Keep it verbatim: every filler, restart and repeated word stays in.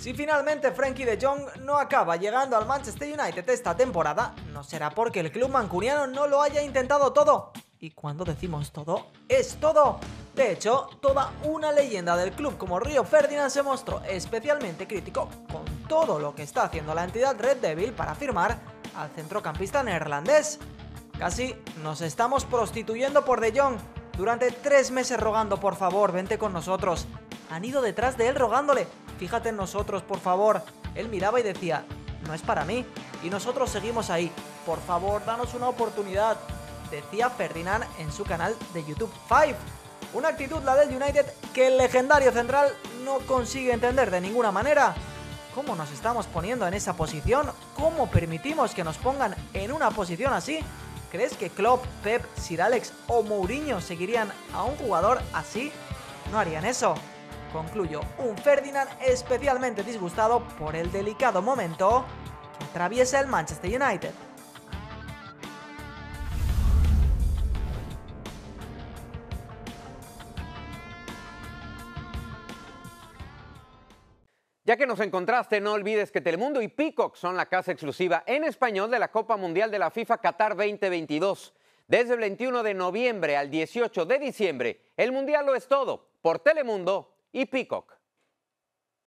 Si finalmente Frenkie de Jong no acaba llegando al Manchester United esta temporada, no será porque el club mancuniano no lo haya intentado todo. Y cuando decimos todo, es todo. De hecho, toda una leyenda del club como Río Ferdinand se mostró especialmente crítico con todo lo que está haciendo la entidad Red Devil para firmar al centrocampista neerlandés. Casi nos estamos prostituyendo por De Jong. Durante tres meses rogando, por favor, vente con nosotros. Han ido detrás de él rogándole, fíjate en nosotros, por favor. Él miraba y decía, no es para mí. Y nosotros seguimos ahí, por favor, danos una oportunidad, decía Ferdinand en su canal de YouTube Five. Una actitud, la del United, que el legendario central no consigue entender de ninguna manera. ¿Cómo nos estamos poniendo en esa posición? ¿Cómo permitimos que nos pongan en una posición así? ¿Crees que Klopp, Pep, Sir Alex o Mourinho seguirían a un jugador así? No harían eso. Concluyo, un Ferdinand especialmente disgustado por el delicado momento que atraviesa el Manchester United. Ya que nos encontraste, no olvides que Telemundo y Peacock son la casa exclusiva en español de la Copa Mundial de la FIFA Qatar veinte veintidós. Desde el veintiuno de noviembre al dieciocho de diciembre, el Mundial lo es todo por Telemundo y Peacock.